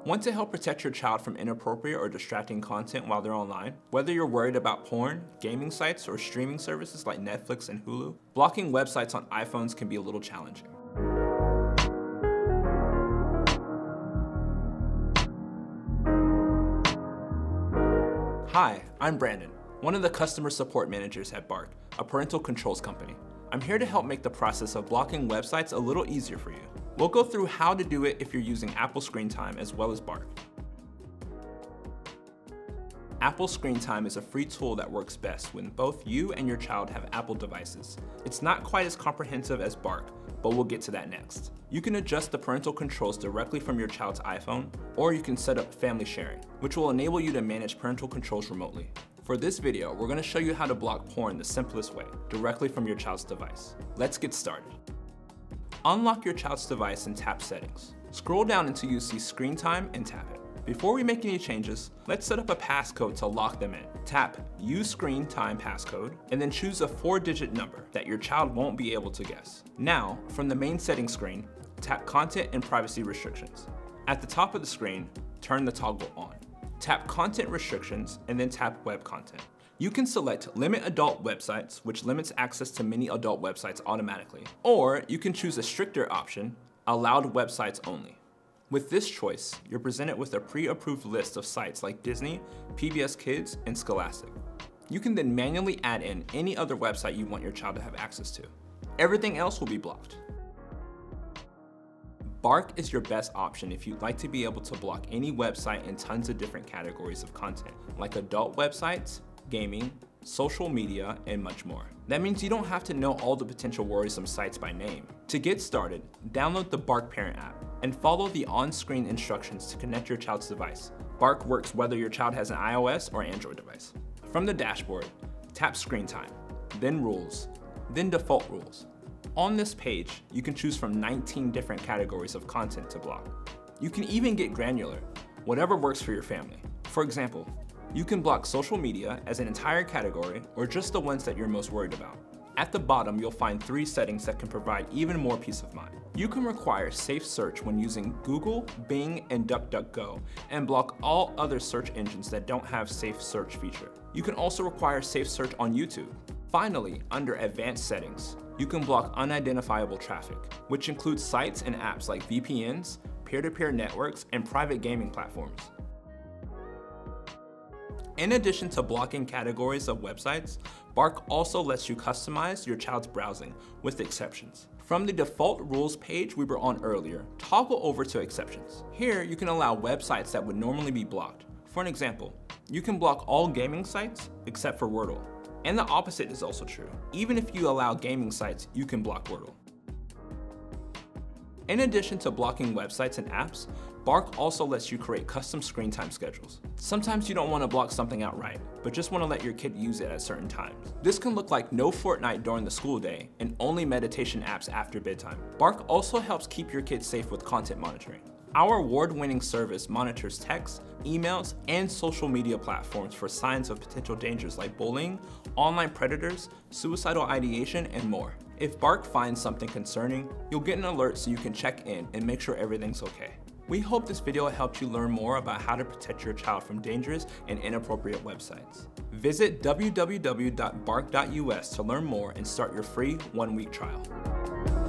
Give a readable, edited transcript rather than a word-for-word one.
Want to help protect your child from inappropriate or distracting content while they're online? Whether you're worried about porn, gaming sites, or streaming services like Netflix and Hulu, blocking websites on iPhones can be a little challenging. Hi, I'm Brandon, one of the customer support managers at Bark, a parental controls company. I'm here to help make the process of blocking websites a little easier for you. We'll go through how to do it if you're using Apple Screen Time as well as Bark. Apple Screen Time is a free tool that works best when both you and your child have Apple devices. It's not quite as comprehensive as Bark, but we'll get to that next. You can adjust the parental controls directly from your child's iPhone, or you can set up family sharing, which will enable you to manage parental controls remotely. For this video, we're going to show you how to block porn the simplest way, directly from your child's device. Let's get started. Unlock your child's device and tap Settings. Scroll down until you see Screen Time and tap it. Before we make any changes, let's set up a passcode to lock them in. Tap Use Screen Time Passcode, and then choose a 4-digit number that your child won't be able to guess. Now, from the main settings screen, tap Content and Privacy Restrictions. At the top of the screen, turn the toggle on. Tap Content Restrictions, and then tap Web Content. You can select Limit Adult Websites, which limits access to many adult websites automatically. Or you can choose a stricter option, Allowed Websites Only. With this choice, you're presented with a pre-approved list of sites like Disney, PBS Kids, and Scholastic. You can then manually add in any other website you want your child to have access to. Everything else will be blocked. Bark is your best option if you'd like to be able to block any website in tons of different categories of content, like adult websites, gaming, social media, and much more. That means you don't have to know all the potential worrisome sites by name. To get started, download the Bark Parent app and follow the on-screen instructions to connect your child's device. Bark works whether your child has an iOS or Android device. From the dashboard, tap Screen Time, then Rules, then Default Rules. On this page, you can choose from 19 different categories of content to block. You can even get granular, whatever works for your family. For example, you can block social media as an entire category or just the ones that you're most worried about. At the bottom, you'll find 3 settings that can provide even more peace of mind. You can require safe search when using Google, Bing, and DuckDuckGo, and block all other search engines that don't have safe search feature. You can also require safe search on YouTube. Finally, under Advanced Settings, you can block unidentifiable traffic, which includes sites and apps like VPNs, peer-to-peer networks, and private gaming platforms. In addition to blocking categories of websites, Bark also lets you customize your child's browsing with exceptions. From the default rules page we were on earlier, toggle over to exceptions. Here, you can allow websites that would normally be blocked. For an example, you can block all gaming sites except for Wordle. And the opposite is also true. Even if you allow gaming sites, you can block Wordle. In addition to blocking websites and apps, Bark also lets you create custom screen time schedules. Sometimes you don't want to block something outright, but just want to let your kid use it at certain times. This can look like no Fortnite during the school day and only meditation apps after bedtime. Bark also helps keep your kids safe with content monitoring. Our award-winning service monitors texts, emails, and social media platforms for signs of potential dangers like bullying, online predators, suicidal ideation, and more. If Bark finds something concerning, you'll get an alert so you can check in and make sure everything's okay. We hope this video helped you learn more about how to protect your child from dangerous and inappropriate websites. Visit www.bark.us to learn more and start your free 1-week trial.